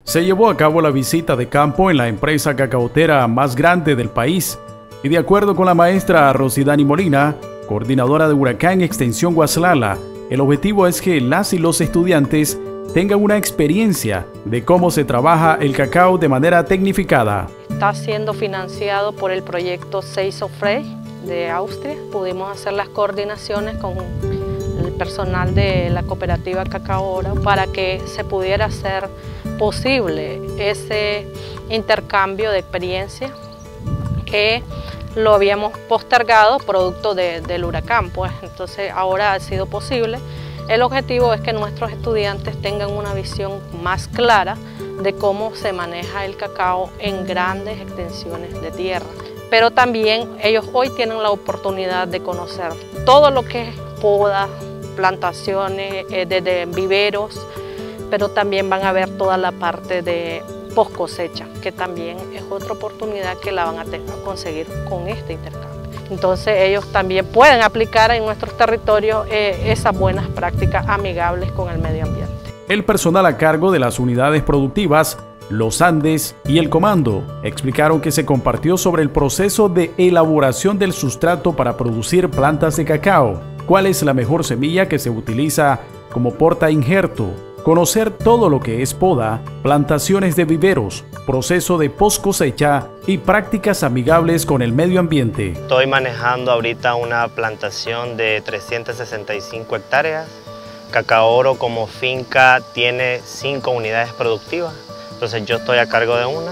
Se llevó a cabo la visita de campo en la empresa cacaotera más grande del país y de acuerdo con la maestra Rosidani Molina, coordinadora de Huracán Extensión Guaslala, el objetivo es que las y los estudiantes tengan una experiencia de cómo se trabaja el cacao de manera tecnificada. Está siendo financiado por el proyecto Seisofrei de Austria. Pudimos hacer las coordinaciones con el personal de la cooperativa Cacaora para que se pudiera hacer posible ese intercambio de experiencia que lo habíamos postergado producto del huracán, pues entonces ahora ha sido posible. El objetivo es que nuestros estudiantes tengan una visión más clara de cómo se maneja el cacao en grandes extensiones de tierra. Pero también ellos hoy tienen la oportunidad de conocer todo lo que es poda, plantaciones, de viveros, pero también van a ver toda la parte de post cosecha, que también es otra oportunidad que la van a conseguir con este intercambio. Entonces ellos también pueden aplicar en nuestros territorios esas buenas prácticas amigables con el medio ambiente. El personal a cargo de las unidades productivas, los Andes y el Comando explicaron que se compartió sobre el proceso de elaboración del sustrato para producir plantas de cacao, cuál es la mejor semilla que se utiliza como porta injerto, conocer todo lo que es poda, plantaciones de viveros, proceso de post cosecha y prácticas amigables con el medio ambiente. Estoy manejando ahorita una plantación de 365 hectáreas. Cacaoro como finca tiene 5 unidades productivas, entonces yo estoy a cargo de una.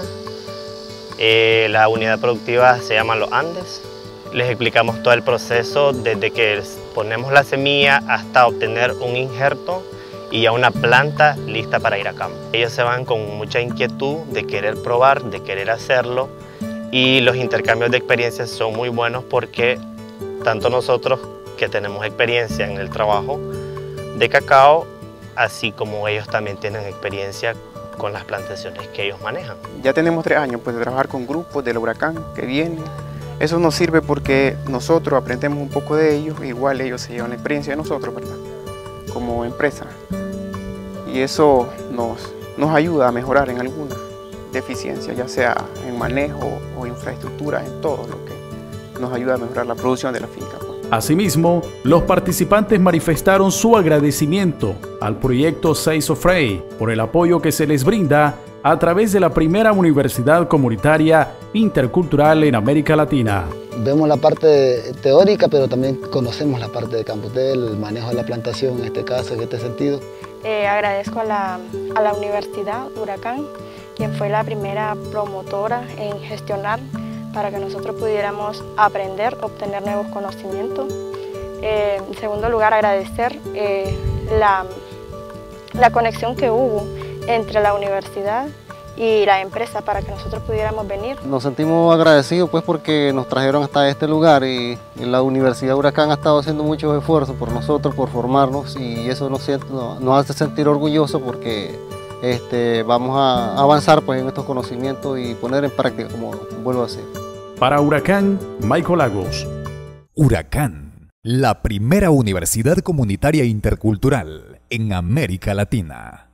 La unidad productiva se llama Los Andes. Les explicamos todo el proceso desde que ponemos la semilla hasta obtener un injerto y ya una planta lista para ir a campo. Ellos se van con mucha inquietud de querer probar, de querer hacerlo, y los intercambios de experiencias son muy buenos porque tanto nosotros que tenemos experiencia en el trabajo de cacao, así como ellos también tienen experiencia con las plantaciones que ellos manejan. Ya tenemos 3 años pues, de trabajar con grupos del huracán que vienen. Eso nos sirve porque nosotros aprendemos un poco de ellos, igual ellos se llevan la experiencia de nosotros, ¿verdad? Como empresa, y eso nos ayuda a mejorar en alguna deficiencia, ya sea en manejo o infraestructura, en todo lo que nos ayuda a mejorar la producción de la finca. Asimismo, los participantes manifestaron su agradecimiento al proyecto Seisofrei por el apoyo que se les brinda a través de la primera universidad comunitaria intercultural en América Latina. Vemos la parte teórica, pero también conocemos la parte de Campotel, el manejo de la plantación en este caso, en este sentido. Agradezco a la Universidad Huracán, quien fue la primera promotora en gestionar para que nosotros pudiéramos aprender, obtener nuevos conocimientos. En segundo lugar, agradecer la conexión que hubo entre la universidad y la empresa para que nosotros pudiéramos venir. Nos sentimos agradecidos pues porque nos trajeron hasta este lugar y la Universidad Huracán ha estado haciendo muchos esfuerzos por nosotros, por formarnos, y eso nos hace sentir orgullosos porque vamos a avanzar pues en estos conocimientos y poner en práctica, como vuelvo a decir. Para Huracán, Michael Lagos. Huracán, la primera universidad comunitaria intercultural en América Latina.